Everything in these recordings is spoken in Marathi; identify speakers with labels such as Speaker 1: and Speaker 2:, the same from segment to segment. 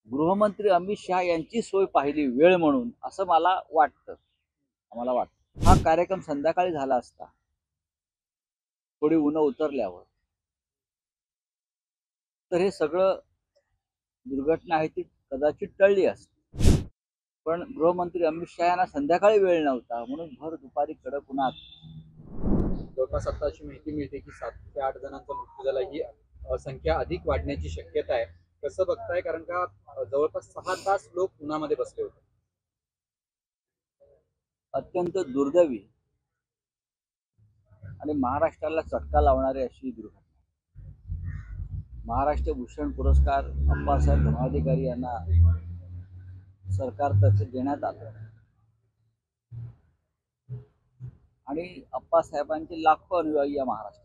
Speaker 1: गृहमंत्री अमित शहा यांची सोय पाहिली वेळ म्हणून असं मला वाटतं. आम्हाला वाटतं हा कार्यक्रम संध्याकाळी झाला असता, थोडी ऊनं उतरल्यावर, तर हे सगळं दुर्घटना आहे ती कदाचित टळली असती. पण गृहमंत्री अमित शहा यांना संध्याकाळी वेळ नव्हता म्हणून भर दुपारी कडक उन्हात
Speaker 2: जवळपास आता अशी माहिती मिळते की 7 ते 8 जणांचा मृत्यू झाला. ही संख्या अधिक वाढण्याची शक्यता आहे. कसं बघताय? कारण का जवळपास 6 तास लोक उन्हामध्ये बसले होते.
Speaker 1: अत्यंत दुर्दैवी आणि महाराष्ट्राला चटका लावणारी अशी दुर्घटना. महाराष्ट्र भूषण पुरस्कार अप्पासाहेब धर्माधिकारी यांना सरकारतर्फे देण्यात आला आणि अप्पासाहेबांचे लाखो अनुयायी या महाराष्ट्रात,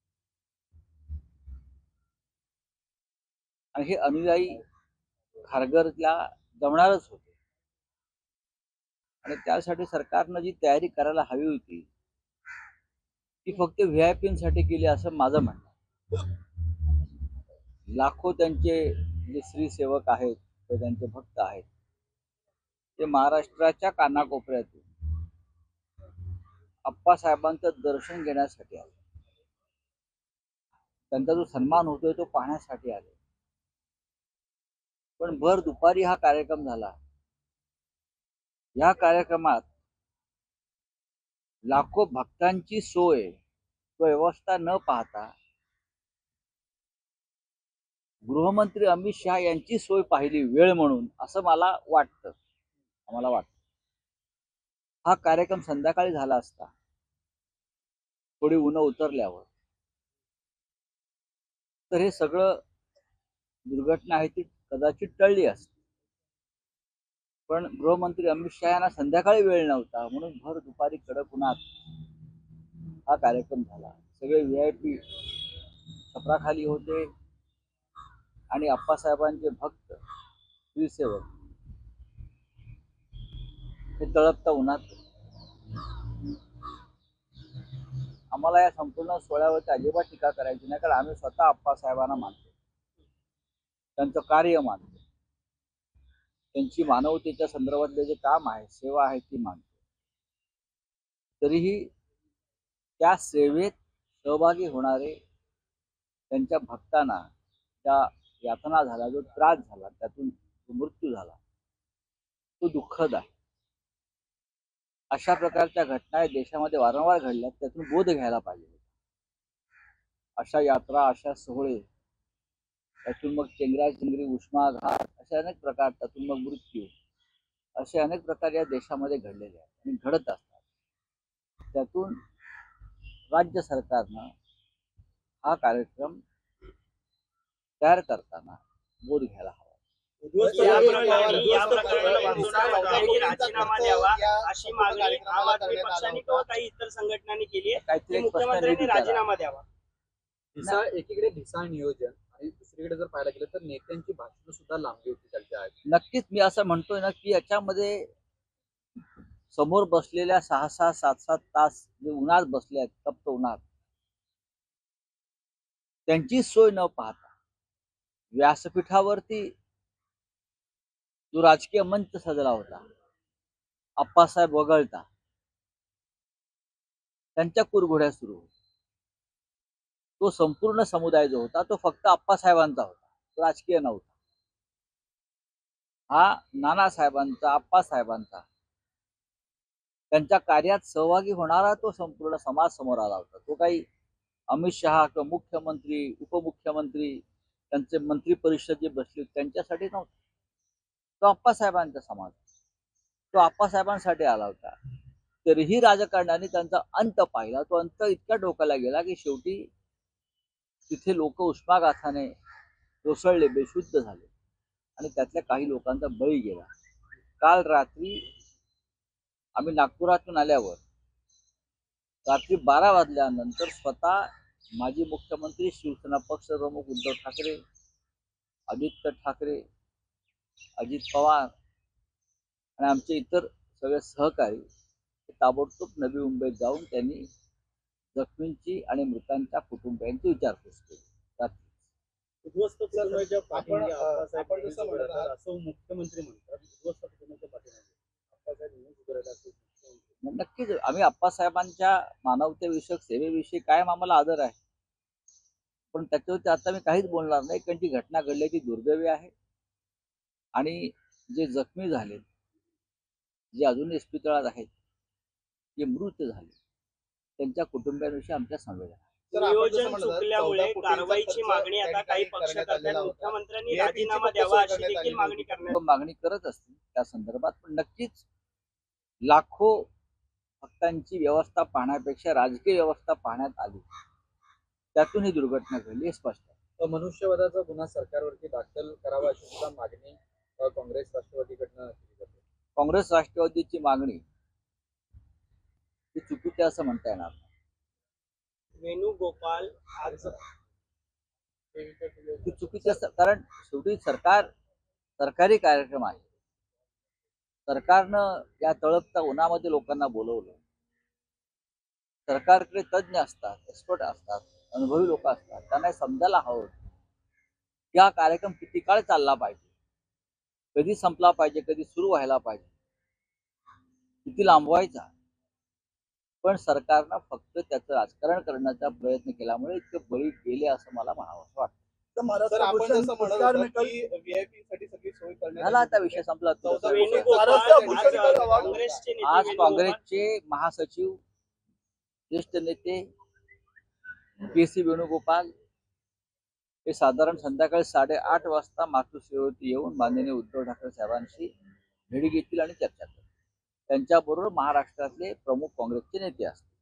Speaker 1: आणि हे अनुयायी खारघरला जमणारच होते. आणि त्यासाठी सरकारनं जी तयारी करायला हवी होती ती फक्त व्हीआयपींसाठी केली असं माझं म्हणणं. लाखो त्यांचे जे स्त्री सेवक आहेत ते त्यांचे भक्त आहेत, ते महाराष्ट्राच्या कानाकोपऱ्यातून अप्पासाहेबांचं दर्शन घेण्यासाठी आले, त्यांचा जो सन्मान होतोय तो पाहण्यासाठी आले. पण भर दुपारी हा कार्यक्रम झाला. या कार्यक्रमात लाखो भक्तांची सोय व्यवस्था न पाहता गृहमंत्री अमित शहा यांची सोय पाहिली वेळ म्हणून असं मला वाटतं. आम्हाला वाटतं हा कार्यक्रम संध्याकाळी झाला असता, थोडी ऊनं उतरल्यावर, तर हे सगळं दुर्घटना आहे ती कदाचित टळली असती. पण गृहमंत्री अमित शहा यांना संध्याकाळी वेळ नव्हता म्हणून भर दुपारी कडक उन्हात हा कार्यक्रम झाला. सगळे व्हीआयपी छपराखाली होते आणि अप्पासाहेबांचे भक्त स्त्रीसेवक हे तळपता उन्हात. आम्हाला या संपूर्ण सोहळ्यावरती अजिबात टीका करायची नाही, कारण आम्ही स्वतः अप्पासाहेबांना मानतो, त्यांचं कार्य मानतो, त्यांची मानवतेच्या संदर्भातले जे काम आहे, सेवा आहे ती मानतो. तरीही त्या सेवेत सहभागी होणारे त्यांच्या भक्तांना त्या यातना झाला, जो त्रास झाला, त्यातून जो मृत्यू झाला, तो दुःखद आहे. अशा प्रकारच्या घटना देशामध्ये वारंवार घडल्यात, त्यातून बोध घ्यायला पाहिजे. अशा यात्रा, अशा सोहळे, त्यातून मग चेंगराचेंगरी, उष्माघात, असे अनेक प्रकार, त्यातून मग मृत्यू, असे अनेक प्रकार या देशामध्ये घडलेले आहेत आणि घडत असतात. त्यातून राज्य सरकारनं हा कार्यक्रम तयार करताना बोध घ्यायला हवा.
Speaker 3: राजीनामा द्यावा अशी मागणी आम आदमी पक्षाने किंवा काही इतर संघटनांनी केली आहे. मुख्यमंत्र्यांनी राजीनामा द्यावा.
Speaker 2: एकीकडे ढिसाळ नियोजन आणि दुसरीकडे जर पाहायला गेलं तर नेत्यांची भाषणं सुद्धा लांबली होती त्यांच्या आहेत.
Speaker 1: नक्कीच मी असं म्हणतोय ना की याच्यामध्ये समोर बसलेल्या 6-6, 7-7 तास जे उन्हात बसले आहेत, तप्त उन्हात, त्यांची सोय न पाहता व्यासपीठावरती जो राजकीय मंच सजला होता, अप्पासाहेब वगळता त्यांच्या कुरघोड्या सुरू होत्या. तो संपूर्ण समुदाय जो होता तो फक्त अप्पासाहेबांचा होता, तो राजकीय नव्हता. हा नानासाहेबांचा, अप्पासाहेबांचा, त्यांच्या कार्यात सहभागी होणारा तो संपूर्ण समाज समोर आला होता. तो काही अमित शहा किंवा मुख्यमंत्री, उपमुख्यमंत्री, त्यांचे मंत्री परिषद जे बसली त्यांच्यासाठी नव्हता. तो अप्पासाहेबांचा समाज, तो अप्पासाहेबांसाठी आला होता. तरीही राजकारण्यांनी त्यांचा अंत पाहिला. तो अंत इतक्या डोक्याला गेला की शेवटी तिथे लोक उष्माघाताने कोसळले, बेशुद्ध झाले आणि त्यातल्या काही लोकांचा बळी गेला. काल रात्री आम्ही नागपुरातून आल्यावर रात्री 12 वाजल्यानंतर स्वतः माजी मुख्यमंत्री, शिवसेना पक्षप्रमुख उद्धव ठाकरे, आदित्य ठाकरे, अजित पवार आणि आमचे इतर सगळे सहकारी ताबडतोब नवी मुंबईत जाऊन त्यांनी जखमींची आणि मृतांच्या कुटुंबियांची विचारपूस केली.
Speaker 2: उद्ध्वस्त कुटुंबाच्या पाठीमागे
Speaker 4: आपण
Speaker 2: आप्पासाहेब
Speaker 4: आपण जसं
Speaker 2: नेहमीच उभे
Speaker 4: म्हणत
Speaker 2: राहतात,
Speaker 4: आहात,
Speaker 2: असं मुख्यमंत्री म्हणतात. उद्ध्वस्त कुटुंबाच्या पाठीमागे आप्पासाहेब नेहमीच उभे राहतात, असं मुख्यमंत्री.
Speaker 1: नक्कीच आम्ही आप्पासाहेबांच्या मानवतेविषयक सेवेविषयी कायम आम्हाला आदर आहे, पण त्याच्यावरती आता मी काहीच बोलणार नाही, कारण ती घटना घडली ती दुर्दैवी आहे. आणि जे जखमी झाले, जे अजूनही इस्पितळात आहेत, जे मृत झाले, त्यांच्या कुटुंबियांविषयी आमच्या संवेदना आहे.
Speaker 4: तर आपण जसं
Speaker 3: नियोजन
Speaker 4: म्हणत आहात,
Speaker 3: चुकल्यामुळे
Speaker 4: 14 कोटींचा
Speaker 3: कारवाईची
Speaker 4: खर्च
Speaker 3: मागणी
Speaker 4: त्या
Speaker 3: आता काही
Speaker 4: ठिकाणी
Speaker 3: पक्ष
Speaker 4: करण्यात
Speaker 3: करतात.
Speaker 4: आलेला होता.
Speaker 3: मुख्यमंत्र्यांनी
Speaker 4: VIP ची
Speaker 3: राजीनामा
Speaker 4: फक्त
Speaker 3: द्यावा
Speaker 4: सोय
Speaker 3: अशी
Speaker 4: करण्यात
Speaker 3: देखील
Speaker 4: आलेली
Speaker 3: मागणी
Speaker 4: होती.
Speaker 3: करण्यात
Speaker 1: लोक मागणी करत असतील त्या संदर्भात, पण नक्कीच लाखो भक्तांची व्यवस्था पाहण्यापेक्षा राजकीय व्यवस्था पाहण्यात आली, त्यातून ही दुर्घटना घडली हे स्पष्ट आहे.
Speaker 2: मनुष्यवधाचा गुन्हा सरकारवरती दाखल करावा अशी सुद्धा मागणी काँग्रेस राष्ट्रवादीकडनं केली जाते.
Speaker 1: काँग्रेस राष्ट्रवादीची मागणी ही चुकीची असं म्हणता येणार नाही.
Speaker 3: वेणुगोपाल आज
Speaker 1: ती चुकीची असतं, कारण शेवटी सरकारी कार्यक्रम आहे. सरकारनं या तळपत्या उन्हामध्ये लोकांना बोलवलं. सरकारकडे तज्ज्ञ असतात, एक्सपर्ट असतात, अनुभवी लोक असतात, त्यांना हे समजायला हवं की हा कार्यक्रम किती काळ चालला पाहिजे, कधी संपला पाहिजे, कधी सुरू व्हायला पाहिजे, किती लांबवायचा. पण सरकारनं फक्त त्याचं राजकारण करण्याचा प्रयत्न केल्यामुळे इतके बळी गेले असं मला म्हणावं वाटतं.
Speaker 4: तर आपण जसं म्हणत होतो की VIP साठी सगळी सोय करण्यात
Speaker 1: झाला आता
Speaker 4: आली
Speaker 1: विषय
Speaker 4: होती.
Speaker 1: संपला.
Speaker 3: वेणुगोपाल आज काँग्रेसचे नेते
Speaker 1: आज
Speaker 3: वेणुगोपाल
Speaker 1: काँग्रेसचे महासचिव, ज्येष्ठ नेते KC वेणुगोपाल हे साधारण संध्याकाळी 8:30 वाजता मातृश्रीवरती येऊन माननीय उद्धव ठाकरे साहेबांशी भेट घेतील आणि चर्चा करतील. त्यांच्याबरोबर महाराष्ट्रातले प्रमुख काँग्रेसचे नेते असतील.